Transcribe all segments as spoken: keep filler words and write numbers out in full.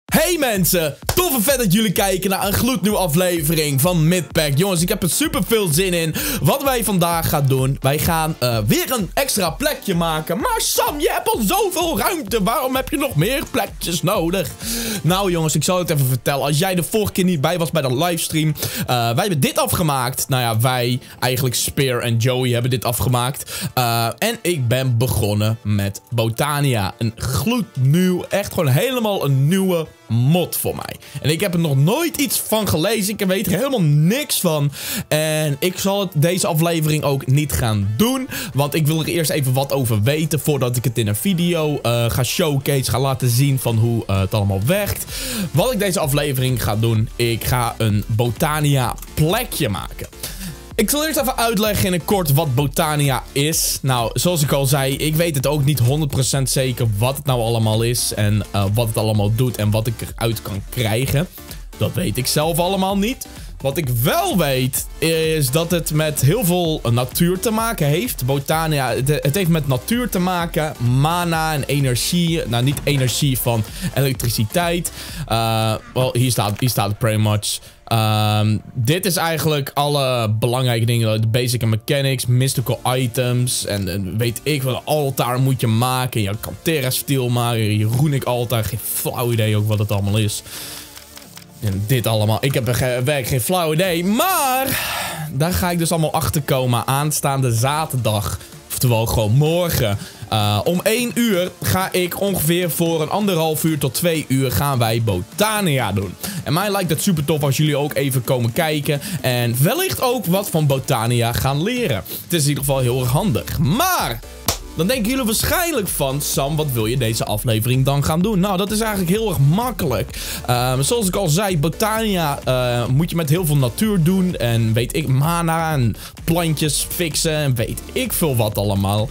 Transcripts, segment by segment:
Hey mensen, tof en vet dat jullie kijken naar een gloednieuwe aflevering van Midpack. Jongens, ik heb er super veel zin in. Wat wij vandaag gaan doen, wij gaan uh, weer een extra plekje maken. Maar Sam, je hebt al zoveel ruimte, waarom heb je nog meer plekjes nodig? Nou jongens, ik zal het even vertellen. Als jij de vorige keer niet bij was bij de livestream, uh, wij hebben dit afgemaakt. Nou ja, wij, eigenlijk Spear en Joey hebben dit afgemaakt. Uh, en ik ben begonnen met Botania. Een gloednieuw, echt gewoon helemaal een nieuwe mod voor mij. En ik heb er nog nooit iets van gelezen. Ik weet er helemaal niks van. En ik zal het deze aflevering ook niet gaan doen. Want ik wil er eerst even wat over weten voordat ik het in een video uh, ga showcase. Ga laten zien van hoe uh, het allemaal werkt. Wat ik deze aflevering ga doen. Ik ga een Botania plekje maken. Ik zal eerst even uitleggen in het kort wat Botania is. Nou, zoals ik al zei, ik weet het ook niet honderd procent zeker wat het nou allemaal is. En uh, wat het allemaal doet en wat ik eruit kan krijgen. Dat weet ik zelf allemaal niet. Wat ik wel weet, is dat het met heel veel natuur te maken heeft. Botania, het, het heeft met natuur te maken. Mana en energie. Nou, niet energie van elektriciteit. Uh, well, hier staat, hier staat het pretty much. Um, dit is eigenlijk alle belangrijke dingen. De basic mechanics, mystical items. En, en weet ik wat, een altaar moet je maken. Je kan Terra Steel maken. Je runic altaar. Geen flauw idee ook wat het allemaal is. En dit allemaal. Ik heb er werk geen flauw idee. Maar daar ga ik dus allemaal achter komen aanstaande zaterdag. Oftewel gewoon morgen. Uh, om één uur ga ik ongeveer voor een anderhalf uur tot twee uur gaan wij Botania doen. En mij lijkt het super tof als jullie ook even komen kijken. En wellicht ook wat van Botania gaan leren. Het is in ieder geval heel erg handig. Maar dan denken jullie waarschijnlijk van, Sam, wat wil je deze aflevering dan gaan doen? Nou, dat is eigenlijk heel erg makkelijk. Uh, zoals ik al zei, Botania uh, moet je met heel veel natuur doen. En weet ik, mana en plantjes fixen en weet ik veel wat allemaal.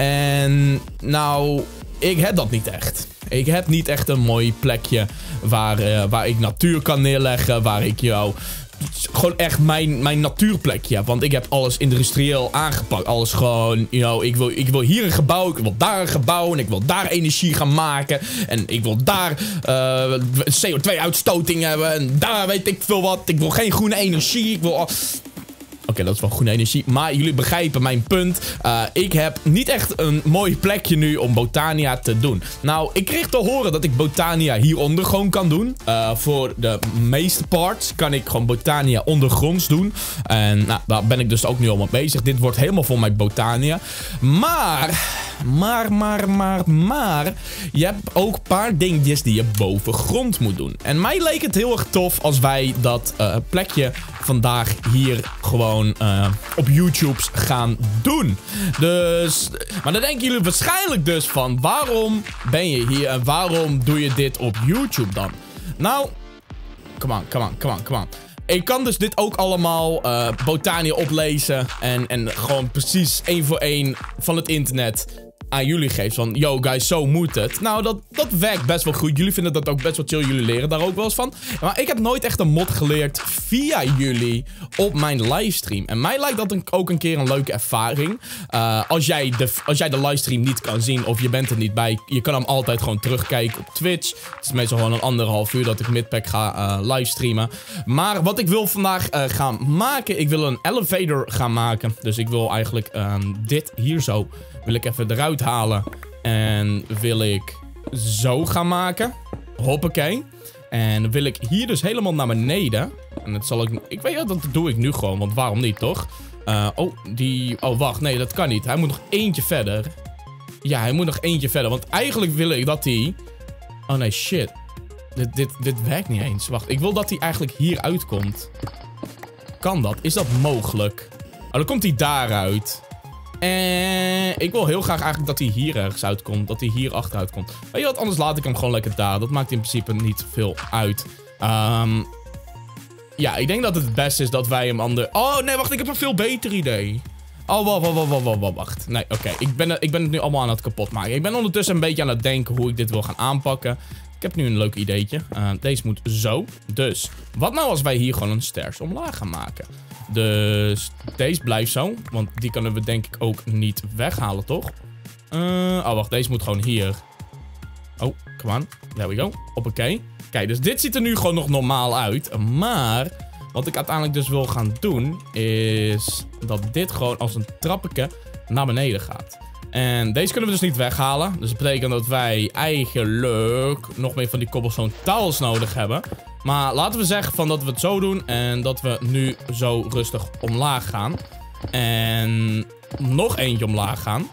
En nou, ik heb dat niet echt. Ik heb niet echt een mooi plekje waar, uh, waar ik natuur kan neerleggen, waar ik jou gewoon echt mijn, mijn natuurplekje heb. Want ik heb alles industrieel aangepakt. Alles gewoon, you know, ik wil, ik wil hier een gebouw. Ik wil daar een gebouw. En ik wil daar energie gaan maken. En ik wil daar uh, C O twee uitstoting hebben. En daar weet ik veel wat. Ik wil geen groene energie. Ik wil Oké, okay, dat is wel groene energie. Maar jullie begrijpen mijn punt. Uh, ik heb niet echt een mooi plekje nu om Botania te doen. Nou, ik kreeg te horen dat ik Botania hieronder gewoon kan doen. Uh, voor de meeste parts kan ik gewoon Botania ondergronds doen. En nou, daar ben ik dus ook nu al mee bezig. Dit wordt helemaal voor mij Botania. Maar, maar, maar, maar, maar. Je hebt ook een paar dingetjes die je bovengrond moet doen. En mij leek het heel erg tof als wij dat uh, plekje vandaag hier gewoon Uh, op YouTube gaan doen. Dus, maar dan denken jullie waarschijnlijk dus van, waarom ben je hier en waarom doe je dit op YouTube dan? Nou, come on, come on, come on, come on. Ik kan dus dit ook allemaal uh, Botania oplezen en, en gewoon precies één voor één van het internet aan jullie geeft. Van, yo guys, zo moet het. Nou, dat, dat werkt best wel goed. Jullie vinden dat ook best wel chill. Jullie leren daar ook wel eens van. Maar ik heb nooit echt een mod geleerd via jullie op mijn livestream. En mij lijkt dat een, ook een keer een leuke ervaring. Uh, als, jij de, als jij de livestream niet kan zien of je bent er niet bij, je kan hem altijd gewoon terugkijken op Twitch. Het is meestal gewoon een anderhalf uur dat ik Midpack ga uh, livestreamen. Maar wat ik wil vandaag uh, gaan maken, ik wil een elevator gaan maken. Dus ik wil eigenlijk um, dit hier zo wil ik even eruit halen. En wil ik zo gaan maken. Hoppakee. En dan wil ik hier dus helemaal naar beneden. En dat zal ik... Ik weet dat, dat doe ik nu gewoon. Want waarom niet, toch? Uh, oh, die... Oh, wacht. Nee, dat kan niet. Hij moet nog eentje verder. Ja, hij moet nog eentje verder. Want eigenlijk wil ik dat hij... Oh, nee, shit. Dit, dit, dit werkt niet eens. Wacht, ik wil dat hij eigenlijk hier uitkomt. Kan dat? Is dat mogelijk? Oh, dan komt hij daaruit. En ik wil heel graag eigenlijk dat hij hier ergens uitkomt. Dat hij hier achteruit komt. Weet je wat, anders laat ik hem gewoon lekker daar. Dat maakt in principe niet veel uit. Um, ja, ik denk dat het het beste is dat wij hem ander... Oh, nee, wacht, ik heb een veel beter idee. Oh, wacht, wacht, wacht, wacht, wacht, wacht. Nee, oké, okay. ik, ben, ik ben het nu allemaal aan het kapot maken. Ik ben ondertussen een beetje aan het denken hoe ik dit wil gaan aanpakken. Ik heb nu een leuk ideetje. Uh, deze moet zo. Dus, wat nou als wij hier gewoon een stairs omlaag gaan maken? Dus deze blijft zo. Want die kunnen we denk ik ook niet weghalen, toch? Uh, oh, wacht. Deze moet gewoon hier. Oh, come on. There we go. Hoppakee. Kijk, dus dit ziet er nu gewoon nog normaal uit. Maar wat ik uiteindelijk dus wil gaan doen, is dat dit gewoon als een trappetje naar beneden gaat. En deze kunnen we dus niet weghalen. Dus dat betekent dat wij eigenlijk nog meer van die cobblestone tiles nodig hebben. Maar laten we zeggen van dat we het zo doen en dat we nu zo rustig omlaag gaan. En nog eentje omlaag gaan.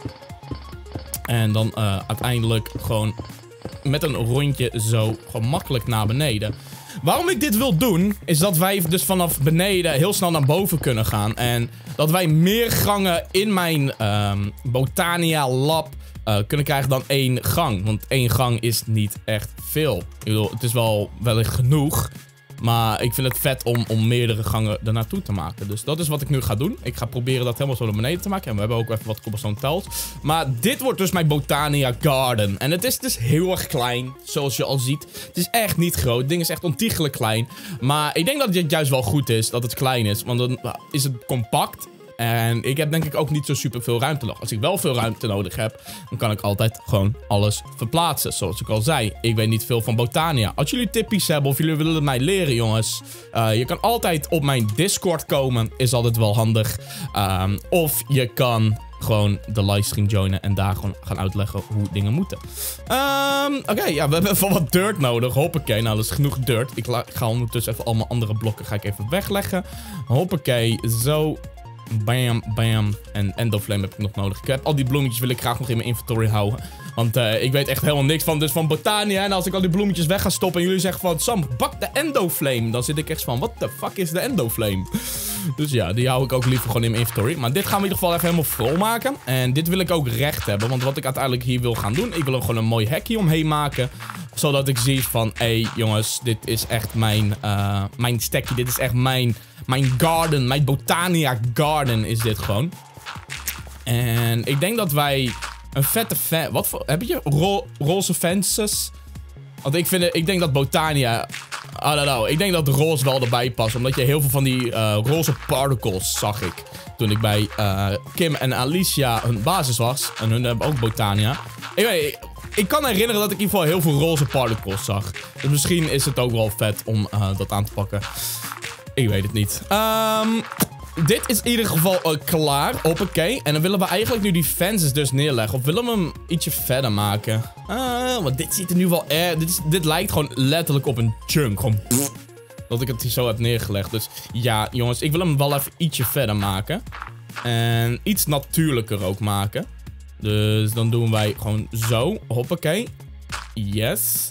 En dan uh, uiteindelijk gewoon met een rondje zo gewoon makkelijk naar beneden. Waarom ik dit wil doen, is dat wij dus vanaf beneden heel snel naar boven kunnen gaan. En dat wij meer gangen in mijn um, Botania Lab uh, kunnen krijgen dan één gang. Want één gang is niet echt veel. Ik bedoel, het is wel wellicht genoeg. Maar ik vind het vet om, om meerdere gangen ernaartoe te maken. Dus dat is wat ik nu ga doen. Ik ga proberen dat helemaal zo naar beneden te maken. En we hebben ook even wat cobblestone tiles. Maar dit wordt dus mijn Botania Garden. En het is dus heel erg klein, zoals je al ziet. Het is echt niet groot. Het ding is echt ontiegelijk klein. Maar ik denk dat het juist wel goed is dat het klein is. Want dan is het compact. En ik heb denk ik ook niet zo super veel ruimte nog. Als ik wel veel ruimte nodig heb, dan kan ik altijd gewoon alles verplaatsen. Zoals ik al zei, ik weet niet veel van Botania. Als jullie tippies hebben of jullie willen het mij leren, jongens. Uh, je kan altijd op mijn Discord komen. Is altijd wel handig. Um, of je kan gewoon de livestream joinen en daar gewoon gaan uitleggen hoe dingen moeten. Um, Oké, okay, ja, we hebben even wat dirt nodig. Hoppakee, nou dat is genoeg dirt. Ik, ik ga ondertussen even allemaal andere blokken ga ik even wegleggen. Hoppakee, zo. Bam, bam. En endoflame heb ik nog nodig. Ik heb al die bloemetjes wil ik graag nog in mijn inventory houden. Want uh, ik weet echt helemaal niks van, dus van Botania. En als ik al die bloemetjes weg ga stoppen en jullie zeggen van... Sam, bak de endoflame. Dan zit ik echt van, what the fuck is de endoflame? Dus ja, die hou ik ook liever gewoon in mijn inventory. Maar dit gaan we in ieder geval even helemaal vol maken. En dit wil ik ook recht hebben. Want wat ik uiteindelijk hier wil gaan doen... Ik wil er gewoon een mooi hekje omheen maken. Zodat ik zie van... Hé hey, jongens, dit is echt mijn, uh, mijn stekje. Dit is echt mijn... Mijn garden, mijn Botania Garden is dit gewoon. En ik denk dat wij een vette fan... Wat voor... Heb je ro roze fences? Want ik, vind het, ik denk dat Botania... I don't know. Ik denk dat roze wel erbij past. Omdat je heel veel van die uh, roze particles zag ik. Toen ik bij uh, Kim en Alicia hun basis was. En hun hebben ook Botania. Ik weet... Ik, Ik kan herinneren dat ik in ieder geval heel veel roze particles zag. Dus misschien is het ook wel vet om uh, dat aan te pakken. Ik weet het niet. Um, dit is in ieder geval uh, klaar. Hoppakee. En dan willen we eigenlijk nu die fences dus neerleggen. Of willen we hem ietsje verder maken? Uh, want dit ziet er nu wel erg... Dit, is, dit lijkt gewoon letterlijk op een chunk. Gewoon pff, dat ik het hier zo heb neergelegd. Dus ja, jongens. Ik wil hem wel even ietsje verder maken. En iets natuurlijker ook maken. Dus dan doen wij gewoon zo. Hoppakee. Yes.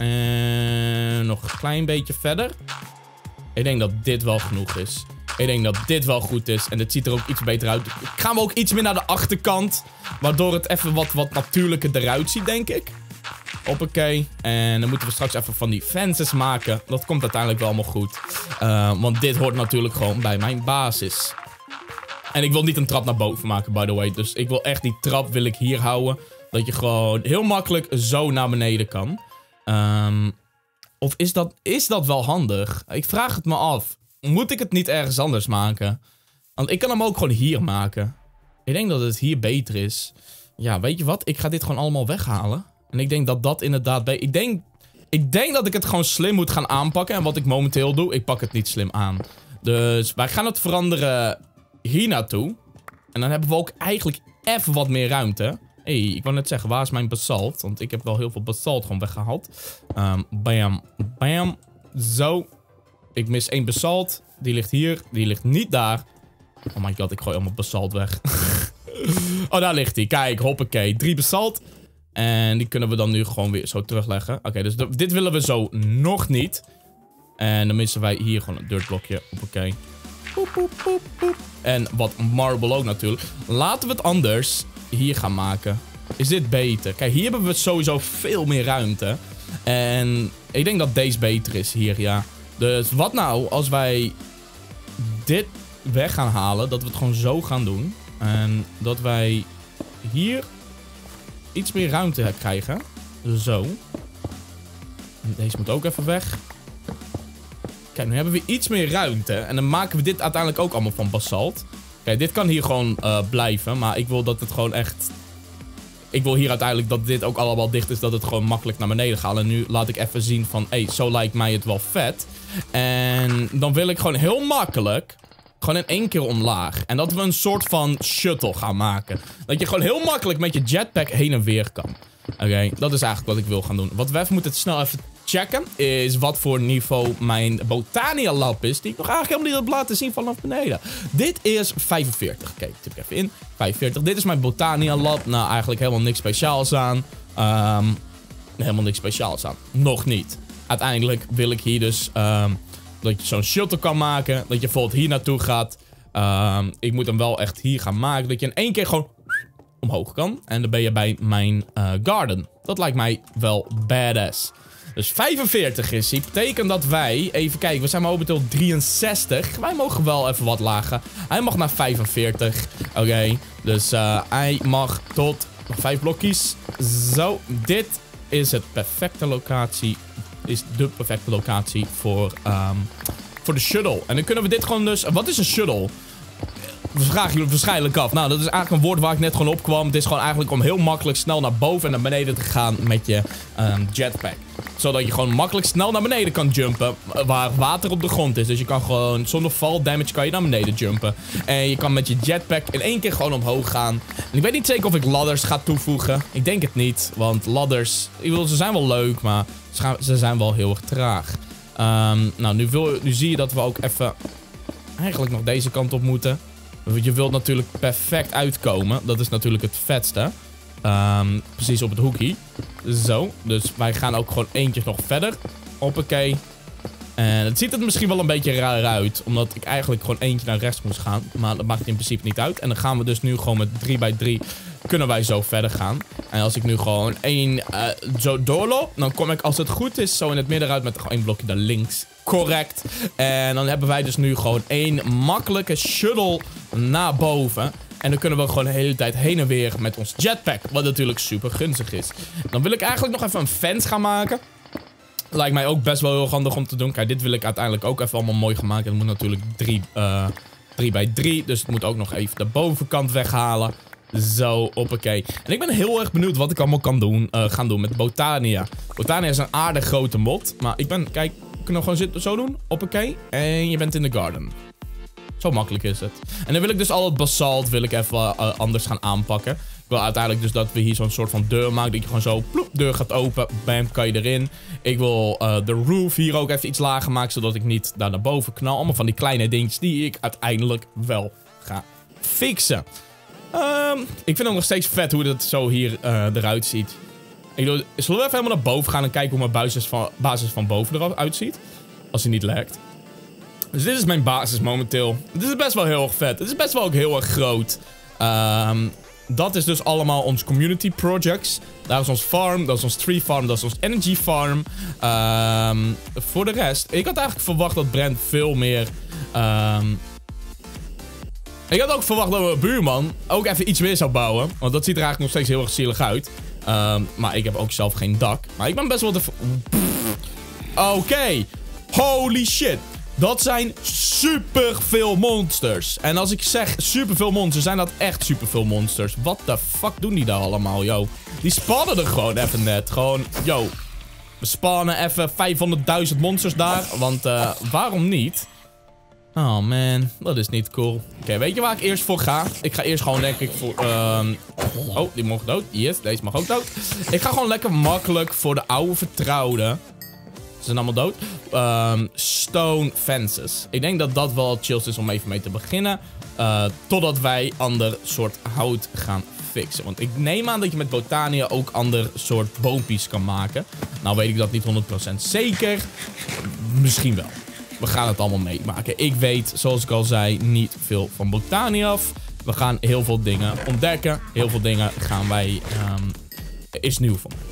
En nog een klein beetje verder. Ik denk dat dit wel genoeg is. Ik denk dat dit wel goed is. En het ziet er ook iets beter uit. Gaan we ook iets meer naar de achterkant. Waardoor het even wat, wat natuurlijker eruit ziet, denk ik. Hoppakee. En dan moeten we straks even van die fences maken. Dat komt uiteindelijk wel allemaal goed. Uh, want dit hoort natuurlijk gewoon bij mijn basis. En ik wil niet een trap naar boven maken, by the way. Dus ik wil echt die trap wil ik hier houden. Dat je gewoon heel makkelijk zo naar beneden kan. Um, of is dat, is dat wel handig? Ik vraag het me af. Moet ik het niet ergens anders maken? Want ik kan hem ook gewoon hier maken. Ik denk dat het hier beter is. Ja, weet je wat? Ik ga dit gewoon allemaal weghalen. En ik denk dat dat inderdaad... Ik denk, ik denk dat ik het gewoon slim moet gaan aanpakken. En wat ik momenteel doe, ik pak het niet slim aan. Dus wij gaan het veranderen hier naartoe. En dan hebben we ook eigenlijk even wat meer ruimte. Hé, hey, ik wou net zeggen, waar is mijn basalt? Want ik heb wel heel veel basalt gewoon weggehaald. Um, bam, bam. Zo. Ik mis één basalt. Die ligt hier. Die ligt niet daar. Oh my god, ik gooi allemaal basalt weg. Oh, daar ligt hij. Kijk, hoppakee. Drie basalt. En die kunnen we dan nu gewoon weer zo terugleggen. Oké, okay, dus dit willen we zo nog niet. En dan missen wij hier gewoon een dirtblokje. Hoppakee. Poep, poep, poep, poep. En wat marble ook natuurlijk. Laten we het anders hier gaan maken. Is dit beter? Kijk, hier hebben we sowieso veel meer ruimte. En ik denk dat deze beter is hier, ja. Dus wat nou als wij dit weg gaan halen. Dat we het gewoon zo gaan doen. En dat wij hier iets meer ruimte krijgen. Zo. En deze moet ook even weg. Kijk, nu hebben we iets meer ruimte. En dan maken we dit uiteindelijk ook allemaal van basalt. Kijk, dit kan hier gewoon uh, blijven. Maar ik wil dat het gewoon echt ik wil hier uiteindelijk dat dit ook allemaal dicht is, dat het gewoon makkelijk naar beneden gaat. En nu laat ik even zien van, hé, hey, zo lijkt mij het wel vet. En dan wil ik gewoon heel makkelijk, gewoon in één keer omlaag. En dat we een soort van shuttle gaan maken. Dat je gewoon heel makkelijk met je jetpack heen en weer kan. Oké, okay, dat is eigenlijk wat ik wil gaan doen. Wat we even moeten snel even checken is wat voor niveau mijn Botania Lab is. Die ik nog eigenlijk helemaal niet heb laten zien vanaf beneden. Dit is vijfenveertig. Oké, okay, typ ik even in. vijfenveertig. Dit is mijn Botania Lab. Nou, eigenlijk helemaal niks speciaals aan. Um, helemaal niks speciaals aan. Nog niet. Uiteindelijk wil ik hier dus um, dat je zo'n shuttle kan maken. Dat je bijvoorbeeld hier naartoe gaat. Um, ik moet hem wel echt hier gaan maken. Dat je in één keer gewoon omhoog kan. En dan ben je bij mijn uh, garden. Dat lijkt mij wel badass. Dus vijfenveertig is hij. Betekent dat wij... Even kijken, we zijn momenteel drieënzestig. Wij mogen wel even wat lager. Hij mag naar vijfenveertig. Oké, okay, dus uh, hij mag tot nog vijf blokjes. Zo, dit is het perfecte locatie. Is de perfecte locatie voor, um, voor de shuttle. En dan kunnen we dit gewoon dus... Wat is een shuttle? We vragen jullie waarschijnlijk af. Nou, dat is eigenlijk een woord waar ik net gewoon op kwam. Het is gewoon eigenlijk om heel makkelijk snel naar boven en naar beneden te gaan met je um, jetpack. Zodat je gewoon makkelijk snel naar beneden kan jumpen. Waar water op de grond is. Dus je kan gewoon zonder fall damage kan je naar beneden jumpen. En je kan met je jetpack in één keer gewoon omhoog gaan. En ik weet niet zeker of ik ladders ga toevoegen. Ik denk het niet. Want ladders, ik wil, ze zijn wel leuk, maar ze, gaan, ze zijn wel heel erg traag. Um, nou, nu, wil, nu zie je dat we ook even eigenlijk nog deze kant op moeten. Je wilt natuurlijk perfect uitkomen. Dat is natuurlijk het vetste. Um, precies op het hoekje. Zo. Dus wij gaan ook gewoon eentje nog verder. Hoppakee. En het ziet er misschien wel een beetje raar uit. Omdat ik eigenlijk gewoon eentje naar rechts moest gaan. Maar dat maakt in principe niet uit. En dan gaan we dus nu gewoon met drie bij drie. Kunnen wij zo verder gaan. En als ik nu gewoon één uh, zo doorloop. Dan kom ik als het goed is zo in het midden uit met gewoon één blokje naar links. Correct. En dan hebben wij dus nu gewoon één makkelijke shuttle naar boven. En dan kunnen we gewoon de hele tijd heen en weer met ons jetpack. Wat natuurlijk super gunstig is. Dan wil ik eigenlijk nog even een fence gaan maken. Lijkt mij ook best wel heel handig om te doen. Kijk, dit wil ik uiteindelijk ook even allemaal mooi gaan maken. Het moet natuurlijk drie bij drie. Dus het moet ook nog even de bovenkant weghalen. Zo, hoppakee. En ik ben heel erg benieuwd wat ik allemaal kan doen, uh, gaan doen met Botania. Botania is een aardig grote mod. Maar ik ben, kijk, we kunnen gewoon zitten, zo doen. Hoppakee. En je bent in de garden. Zo makkelijk is het. En dan wil ik dus al het basalt wil ik even uh, anders gaan aanpakken. Ik wil uiteindelijk dus dat we hier zo'n soort van deur maken. Dat je gewoon zo, ploep, deur gaat open. Bam, kan je erin. Ik wil uh, de roof hier ook even iets lager maken. Zodat ik niet daar naar boven knal. Allemaal van die kleine dingetjes die ik uiteindelijk wel ga fixen. Um, ik vind het nog steeds vet hoe het zo hier uh, eruit ziet. Ik bedoel, zullen we even helemaal naar boven gaan en kijken hoe mijn basis van, basis van boven eruit ziet? Als hij niet lekt. Dus dit is mijn basis momenteel. Dit is best wel heel erg vet. Het is best wel ook heel erg groot. Um, dat is dus allemaal ons community projects. Daar is ons farm, dat is ons tree farm, dat is ons energy farm. Um, voor de rest, ik had eigenlijk verwacht dat Brent veel meer... Um, ik had ook verwacht dat mijn buurman ook even iets meer zou bouwen. Want dat ziet er eigenlijk nog steeds heel erg zielig uit. Um, maar ik heb ook zelf geen dak. Maar ik ben best wel de... Oké. Okay. Holy shit. Dat zijn super veel monsters. En als ik zeg super veel monsters, zijn dat echt super veel monsters. Wat de fuck doen die daar allemaal, yo? Die spannen er gewoon even net. Gewoon, yo. We spannen even vijfhonderdduizend monsters daar. Want uh, waarom niet? Oh man, dat is niet cool. Oké, okay, weet je waar ik eerst voor ga? Ik ga eerst gewoon denk ik voor... Um... Oh, die mag dood. Yes, deze mag ook dood. Ik ga gewoon lekker makkelijk voor de oude vertrouwde. Ze zijn allemaal dood. Um, stone fences. Ik denk dat dat wel chills is om even mee te beginnen. Uh, totdat wij ander soort hout gaan fixen. Want ik neem aan dat je met Botania ook ander soort boompjes kan maken. Nou weet ik dat niet honderd procent zeker. Misschien wel. We gaan het allemaal meemaken. Ik weet, zoals ik al zei, niet veel van Botania af. We gaan heel veel dingen ontdekken. Heel veel dingen gaan wij... Um, is nieuw voor mij.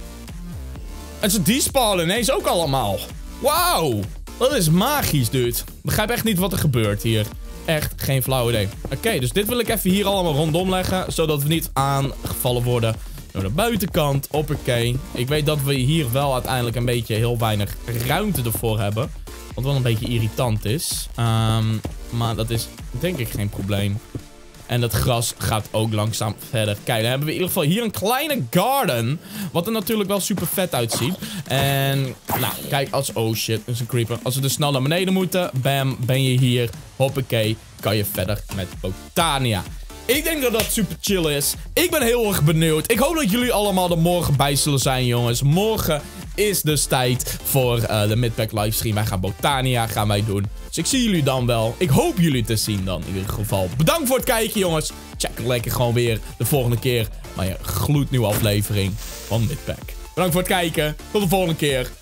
En ze despawnen ineens ook allemaal. Wauw. Dat is magisch, dude. Ik begrijp echt niet wat er gebeurt hier. Echt geen flauw idee. Oké, okay, dus dit wil ik even hier allemaal rondom leggen. Zodat we niet aangevallen worden door de buitenkant. Hoppakee. Ik weet dat we hier wel uiteindelijk een beetje heel weinig ruimte ervoor hebben. Wat wel een beetje irritant is. Um, maar dat is denk ik geen probleem. En dat gras gaat ook langzaam verder. Kijk, dan hebben we in ieder geval hier een kleine garden. Wat er natuurlijk wel super vet uitziet. En, nou, kijk, als... Oh shit, dat is een creeper. Als we dus snel naar beneden moeten, bam, ben je hier. Hoppakee, kan je verder met Botania. Ik denk dat dat super chill is. Ik ben heel erg benieuwd. Ik hoop dat jullie allemaal er morgen bij zullen zijn, jongens. Morgen is dus tijd voor uh, de Midpack livestream. Wij gaan Botania gaan wij doen. Dus ik zie jullie dan wel. Ik hoop jullie te zien dan in ieder geval. Bedankt voor het kijken, jongens. Check lekker gewoon weer de volgende keer. Maar ja, gloednieuwe aflevering van Midpack. Bedankt voor het kijken. Tot de volgende keer.